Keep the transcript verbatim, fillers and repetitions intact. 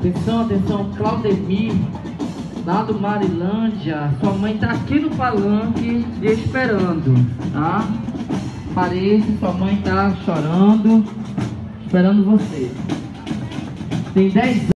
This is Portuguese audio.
Atenção, atenção, Claudemir, lá do Marilândia. Sua mãe tá aqui no palanque te esperando, tá? Parece, sua mãe tá chorando, esperando você. Tem dez anos.